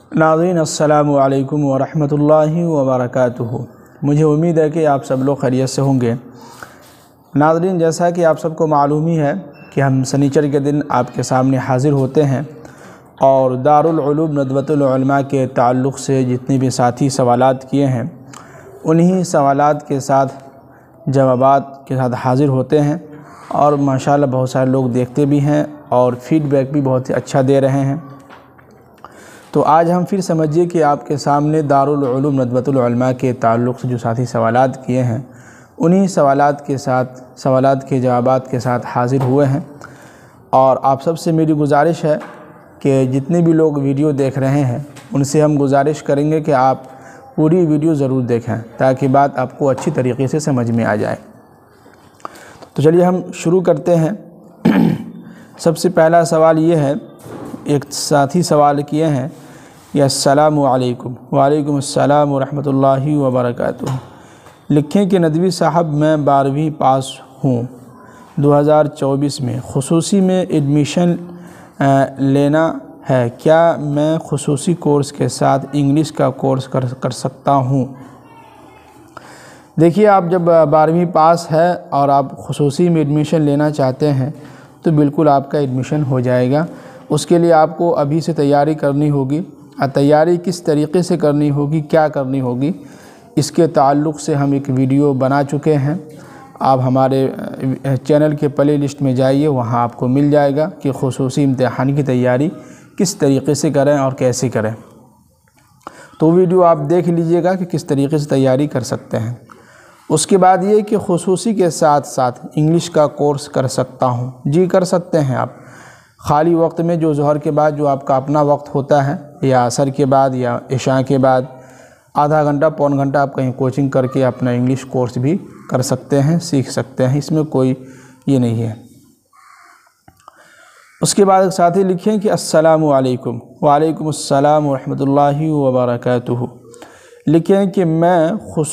ناظرین السلام علیکم ورحمۃ اللہ وبرکاتہ۔ مجھے امید ہے کہ آپ سب لوگ خیریت سے ہوں گے۔ ناظرین، جیسا کہ آپ سب کو معلوم ہی ہے کہ ہم سنیچر کے دن آپ کے سامنے حاضر ہوتے ہیں اور دارالعلوم ندوۃ العلماء کے تعلق سے جتنے بھی ساتھی سوالات کیے ہیں انہی سوالات کے ساتھ جوابات کے ساتھ حاضر ہوتے ہیں، اور ماشاءاللہ بہت سارے لوگ دیکھتے بھی ہیں اور فیڈ بیک بھی بہت اچھا دے رہے ہیں۔ تو آج ہم پھر سمجھیے کہ آپ کے سامنے دارالعلوم ندوۃ العلماء کے تعلق سے جو ساتھی سوالات کیے ہیں انہی سوالات کے جوابات کے ساتھ حاضر ہوئے ہیں، اور آپ سب سے میری گزارش ہے کہ جتنے بھی لوگ ویڈیو دیکھ رہے ہیں ان سے ہم گزارش کریں گے کہ آپ پوری ویڈیو ضرور دیکھیں تاکہ بات آپ کو اچھی طریقے سے سمجھ میں آ جائے۔ تو چلیے ہم شروع کرتے ہیں۔ سب سے پہلا سوال یہ ہے، ایک ساتھی سوال کیے ہیں کہ السلام علیکم۔ وعلیکم السلام ورحمۃ اللہ وبرکاتہ۔ لکھیں کہ ندوی صاحب، میں 12ویں پاس ہوں 2024 میں، خصوصی میں ایڈمیشن لینا ہے، کیا میں خصوصی کورس کے ساتھ انگلش کا کورس کر سکتا ہوں؟ دیکھیے، آپ جب 12ویں پاس ہے اور آپ خصوصی میں ایڈمیشن لینا چاہتے ہیں تو بالکل آپ کا ایڈمیشن ہو جائے گا۔ اس کے لیے آپ کو ابھی سے تیاری کرنی ہوگی، اور تیاری کس طریقے سے کرنی ہوگی، کیا کرنی ہوگی، اس کے تعلق سے ہم ایک ویڈیو بنا چکے ہیں۔ آپ ہمارے چینل کے پلے لسٹ میں جائیے، وہاں آپ کو مل جائے گا کہ خصوصی امتحان کی تیاری کس طریقے سے کریں اور کیسے کریں۔ تو ویڈیو آپ دیکھ لیجئے گا کہ کس طریقے سے تیاری کر سکتے ہیں۔ اس کے بعد یہ کہ خصوصی کے ساتھ ساتھ انگلش کا کورس کر سکتا ہوں، جی کر سکتے ہیں آپ۔ خالی وقت میں جو ظہر کے بعد جو آپ کا اپنا وقت ہوتا ہے، یا عصر کے بعد یا عشاء کے بعد آدھا گھنٹہ پون گھنٹہ آپ کہیں کوچنگ کر کے اپنا انگلش کورس بھی کر سکتے ہیں، سیکھ سکتے ہیں، اس میں کوئی یہ نہیں ہے۔ اس کے بعد ایک ساتھی لکھیں کہ السلام علیکم۔ وعلیکم السلام ورحمۃ اللہ وبرکاتہ۔ لکھیں کہ میں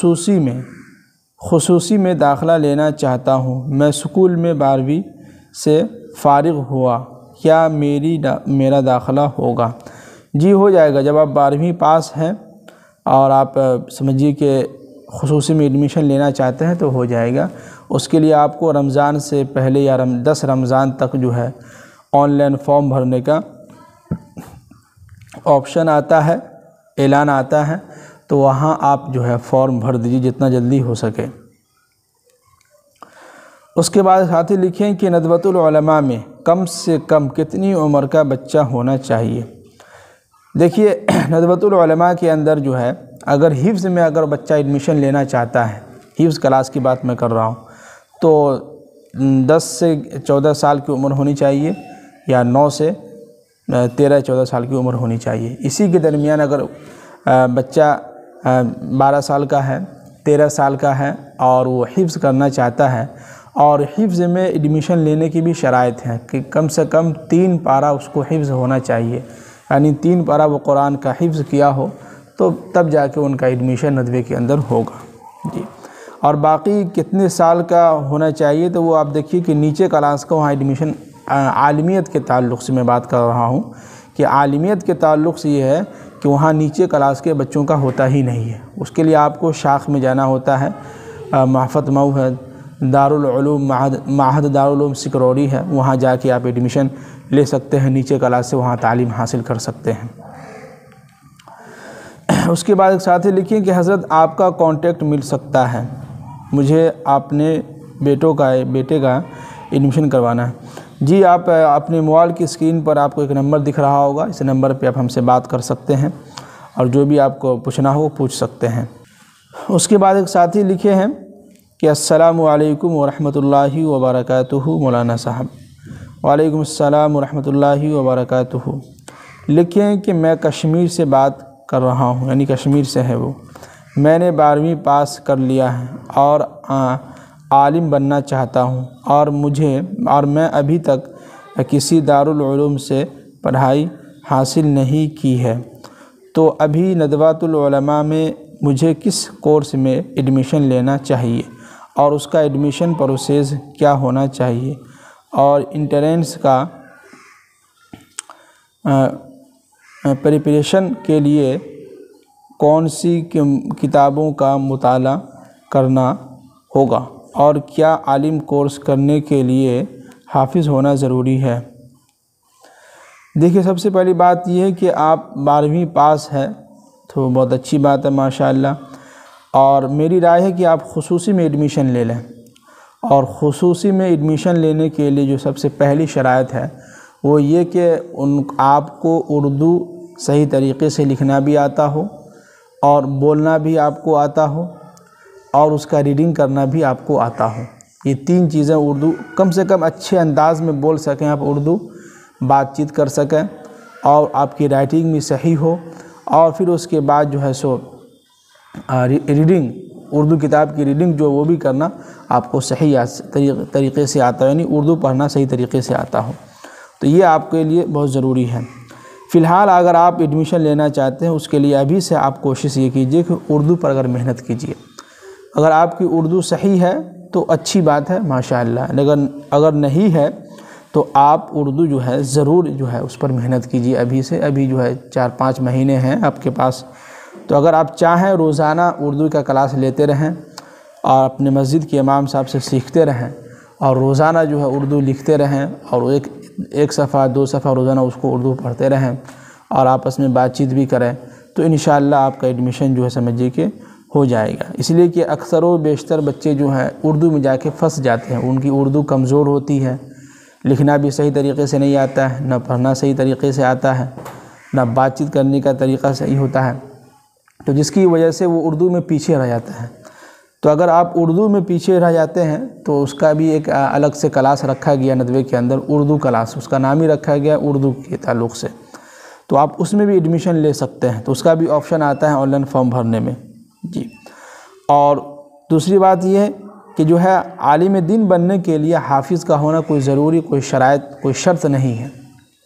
خصوصی میں داخلہ لینا چاہتا ہوں، میں اسکول میں 12ویں سے فارغ ہوا، کیا میرا داخلہ ہوگا؟ جی ہو جائے گا۔ جب آپ 12ویں پاس ہیں اور آپ سمجھیے کہ خصوصی میں ایڈمیشن لینا چاہتے ہیں تو ہو جائے گا۔ اس کے لیے آپ کو رمضان سے پہلے یا 10 رمضان تک جو ہے آن لائن فارم بھرنے کا آپشن آتا ہے، اعلان آتا ہے، تو وہاں آپ جو ہے فارم بھر دیجیے جتنا جلدی ہو سکے۔ اس کے بعد ساتھی لکھیں کہ ندوۃ العلماء میں کم سے کم کتنی عمر کا بچہ ہونا چاہیے؟ دیکھیے، ندوۃ العلماء کے اندر جو ہے اگر حفظ میں اگر بچہ ایڈمیشن لینا چاہتا ہے، حفظ کلاس کی بات میں کر رہا ہوں، تو 10 سے 14 سال کی عمر ہونی چاہیے، یا 9 سے 13-14 سال کی عمر ہونی چاہیے۔ اسی کے درمیان اگر بچہ 12 سال کا ہے، 13 سال کا ہے اور وہ حفظ کرنا چاہتا ہے، اور حفظ میں ایڈمیشن لینے کی بھی شرائط ہیں کہ کم سے کم 3 پارہ اس کو حفظ ہونا چاہیے، یعنی 3 پارہ وہ قرآن کا حفظ کیا ہو تو تب جا کے ان کا ایڈمیشن ندوے کے اندر ہوگا۔ جی، اور باقی کتنے سال کا ہونا چاہیے تو وہ آپ دیکھیے کہ نیچے کلاس کا وہاں ایڈمیشن عالمیت کے تعلق سے میں بات کر رہا ہوں کہ عالمیت کے تعلق سے یہ ہے کہ وہاں نیچے کلاس کے بچوں کا ہوتا ہی نہیں ہے۔ اس کے لیے آپ کو شاخ میں جانا ہوتا ہے، محفت مئو ہے، دارالعلوم معہد دارالعلوم سکروری ہے، وہاں جا کے آپ ایڈمیشن لے سکتے ہیں، نیچے کلاس سے وہاں تعلیم حاصل کر سکتے ہیں۔ اس کے بعد ایک ساتھی لکھیں کہ حضرت آپ کا کانٹیکٹ مل سکتا ہے، مجھے اپنے بیٹے کا ایڈمیشن کروانا ہے۔ جی، آپ اپنے موبائل کی اسکرین پر آپ کو ایک نمبر دکھ رہا ہوگا، اس نمبر پہ آپ ہم سے بات کر سکتے ہیں اور جو بھی آپ کو پوچھنا ہو پوچھ سکتے ہیں۔ اس کے بعد ایک ساتھی لکھے ہیں کہ السلام علیکم ورحمۃ اللہ وبرکاتہ مولانا صاحب۔ وعلیکم السلام ورحمۃ اللہ وبرکاتہ۔ لکھیں کہ میں کشمیر سے بات کر رہا ہوں، یعنی کشمیر سے ہے وہ، میں نے 12ویں پاس کر لیا ہے اور عالم بننا چاہتا ہوں، اور میں ابھی تک کسی دارالعلوم سے پڑھائی حاصل نہیں کی ہے، تو ابھی ندوۃ العلماء میں مجھے کس کورس میں ایڈمیشن لینا چاہیے، اور اس کا ایڈمیشن پروسیس کیا ہونا چاہیے، اور انٹرنس کا پریپریشن کے لیے کون سی کتابوں کا مطالعہ کرنا ہوگا اور کیا عالم کورس کرنے کے لیے حافظ ہونا ضروری ہے؟ دیکھیے، سب سے پہلی بات یہ ہے کہ آپ 12ویں پاس ہے تو بہت اچھی بات ہے ماشاءاللہ، اور میری رائے ہے کہ آپ خصوصی میں ایڈمیشن لے لیں، اور خصوصی میں ایڈمیشن لینے کے لیے جو سب سے پہلی شرائط ہے وہ یہ کہ آپ کو اردو صحیح طریقے سے لکھنا بھی آتا ہو اور بولنا بھی آپ کو آتا ہو اور اس کا ریڈنگ کرنا بھی آپ کو آتا ہو۔ یہ 3 چیزیں اردو کم سے کم اچھے انداز میں بول سکیں، آپ اردو بات چیت کر سکیں اور آپ کی رائٹنگ بھی صحیح ہو، اور پھر اس کے بعد جو ہے سو ریڈنگ، اردو کتاب کی ریڈنگ جو وہ بھی کرنا آپ کو صحیح طریقے سے آتا ہے، یعنی اردو پڑھنا صحیح طریقے سے آتا ہو، تو یہ آپ کے لیے بہت ضروری ہے۔ فی الحال اگر آپ ایڈمیشن لینا چاہتے ہیں اس کے لیے ابھی سے آپ کوشش یہ کیجئے کہ اردو پر اگر محنت کیجئے۔ اگر آپ کی اردو صحیح ہے تو اچھی بات ہے ماشاءاللہ، لیکن اگر نہیں ہے تو آپ اردو جو ہے ضرور جو ہے اس پر محنت کیجئے ابھی سے۔ ابھی جو ہے 4-5 مہینے ہیں آپ کے پاس، تو اگر آپ چاہیں روزانہ اردو کا کلاس لیتے رہیں اور اپنے مسجد کے امام صاحب سے سیکھتے رہیں اور روزانہ جو ہے اردو لکھتے رہیں اور ایک صفحہ 2 صفحہ روزانہ اس کو اردو پڑھتے رہیں اور آپس میں بات چیت بھی کریں، تو انشاءاللہ آپ کا ایڈمیشن جو ہے سمجھیے کہ ہو جائے گا۔ اس لیے کہ اکثر و بیشتر بچے جو ہیں اردو میں جا کے پھنس جاتے ہیں، ان کی اردو کمزور ہوتی ہے، لکھنا بھی صحیح طریقے سے نہیں آتا ہے، نہ پڑھنا صحیح طریقے سے آتا ہے، نہ بات چیت کرنے کا طریقہ صحیح ہوتا ہے، تو جس کی وجہ سے وہ اردو میں پیچھے رہ جاتا ہے۔ تو اگر آپ اردو میں پیچھے رہ جاتے ہیں تو اس کا بھی ایک الگ سے کلاس رکھا گیا ندوے کے اندر، اردو کلاس، اس کا نام ہی رکھا گیا اردو کے تعلق سے، تو آپ اس میں بھی ایڈمیشن لے سکتے ہیں، تو اس کا بھی آپشن آتا ہے آن لائن فارم بھرنے میں جی۔ اور دوسری بات یہ ہے کہ جو ہے عالم دین بننے کے لیے حافظ کا ہونا کوئی ضروری، کوئی شرائط، کوئی شرط نہیں ہے۔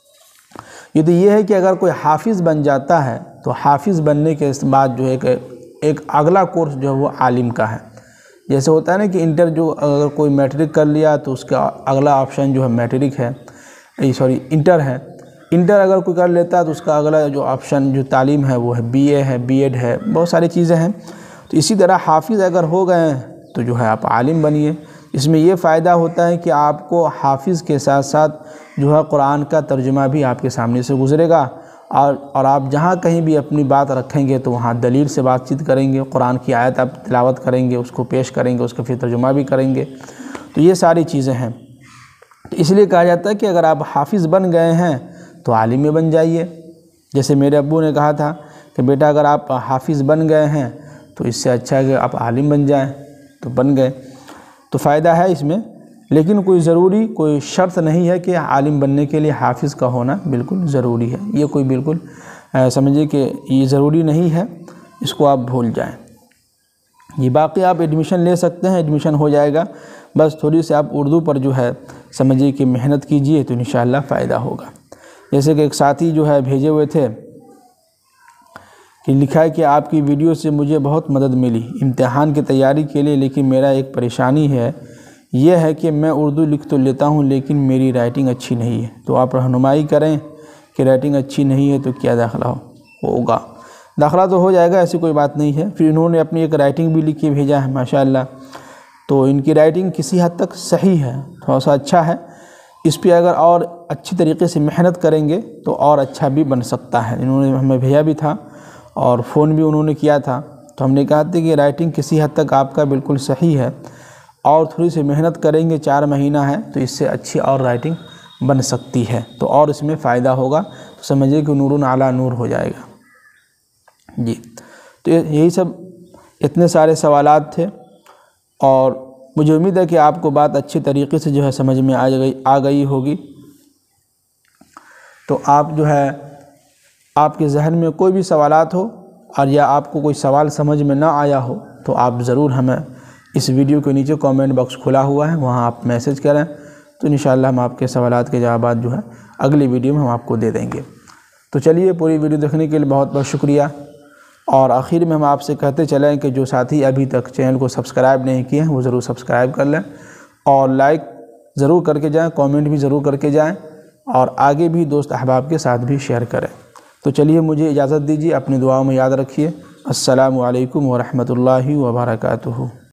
یہ تو یہ ہے کہ اگر کوئی حافظ بن جاتا ہے تو حافظ بننے کے بعد جو ہے ایک اگلا کورس جو ہے وہ عالم کا ہے۔ جیسے ہوتا ہے نا کہ انٹر جو اگر کوئی میٹرک کر لیا تو اس کا اگلا آپشن جو ہے میٹرک ہے، انٹر ہے۔ انٹر اگر کوئی کر لیتا ہے تو اس کا اگلا جو آپشن جو تعلیم ہے وہ ہے بی اے ہے، بی ایڈ ہے، بہت ساری چیزیں ہیں۔ تو اسی طرح حافظ اگر ہو گئے تو جو ہے آپ عالم بنیے۔ اس میں یہ فائدہ ہوتا ہے کہ آپ کو حافظ کے ساتھ ساتھ جو ہے قرآن کا ترجمہ بھی آپ کے سامنے سے گزرے گا، اور آپ جہاں کہیں بھی اپنی بات رکھیں گے تو وہاں دلیل سے بات چیت کریں گے، قرآن کی آیت آپ تلاوت کریں گے، اس کو پیش کریں گے، اس کا پھر ترجمہ بھی کریں گے، تو یہ ساری چیزیں ہیں۔ تو اس لیے کہا جاتا ہے کہ اگر آپ حافظ بن گئے ہیں تو عالم میں بن جائیے۔ جیسے میرے ابو نے کہا تھا کہ بیٹا اگر آپ حافظ بن گئے ہیں تو اس سے اچھا ہے کہ آپ عالم بن جائیں، تو بن گئے، تو فائدہ ہے اس میں، لیکن کوئی ضروری کوئی شرط نہیں ہے کہ عالم بننے کے لیے حافظ کا ہونا بالکل ضروری ہے۔ یہ کوئی بالکل سمجھے کہ یہ ضروری نہیں ہے، اس کو آپ بھول جائیں۔ یہ باقی آپ ایڈمیشن لے سکتے ہیں، ایڈمیشن ہو جائے گا، بس تھوڑی سی آپ اردو پر جو ہے سمجھیے کہ محنت کیجئے تو انشاءاللہ فائدہ ہوگا۔ جیسے کہ ایک ساتھی جو ہے بھیجے ہوئے تھے کہ لکھا ہے کہ آپ کی ویڈیو سے مجھے بہت مدد ملی امتحان کی تیاری کے لیے، لیکن میرا ایک پریشانی ہے، یہ ہے کہ میں اردو لکھ تو لیتا ہوں لیکن میری رائٹنگ اچھی نہیں ہے، تو آپ رہنمائی کریں کہ رائٹنگ اچھی نہیں ہے تو کیا داخلہ ہوگا؟ داخلہ تو ہو جائے گا، ایسی کوئی بات نہیں ہے۔ پھر انہوں نے اپنی ایک رائٹنگ بھی لکھ کے بھیجا ہے ماشاءاللہ، تو ان کی رائٹنگ کسی حد تک صحیح ہے، تھوڑا سا اچھا ہے، اس پہ اگر اور اچھی طریقے سے محنت کریں گے تو اور اچھا بھی بن سکتا ہے۔ انہوں نے ہمیں بھیجا بھی تھا اور فون بھی انہوں نے کیا تھا، تو ہم نے کہا تھا کہ رائٹنگ کسی حد تک آپ کا بالکل صحیح ہے، اور تھوڑی سی محنت کریں گے، 4 مہینہ ہے تو اس سے اچھی اور رائٹنگ بن سکتی ہے، تو اور اس میں فائدہ ہوگا، تو سمجھیے کہ نور علی نور ہو جائے گا جی۔ تو یہی سب اتنے سارے سوالات تھے، اور مجھے امید ہے کہ آپ کو بات اچھی طریقے سے جو ہے سمجھ میں آ گئی ہوگی۔ تو آپ جو ہے آپ کے ذہن میں کوئی بھی سوالات ہو اور یا آپ کو کوئی سوال سمجھ میں نہ آیا ہو تو آپ ضرور ہمیں اس ویڈیو کے نیچے کامنٹ باکس کھلا ہوا ہے، وہاں آپ میسج کریں، تو انشاءاللہ ہم آپ کے سوالات کے جوابات جو ہے اگلی ویڈیو میں ہم آپ کو دے دیں گے۔ تو چلیے، پوری ویڈیو دیکھنے کے لیے بہت بہت شکریہ، اور آخر میں ہم آپ سے کہتے چلیں کہ جو ساتھی ابھی تک چینل کو سبسکرائب نہیں کیے ہیں وہ ضرور سبسکرائب کر لیں، اور لائک ضرور کر کے جائیں، کامنٹ بھی ضرور کر کے جائیں، اور آگے بھی دوست احباب کے ساتھ بھی شیئر کریں۔ تو چلیے مجھے اجازت دیجیے، اپنی دعاؤں میں یاد رکھیے۔ السلام علیکم ورحمۃ اللہ وبرکاتہ۔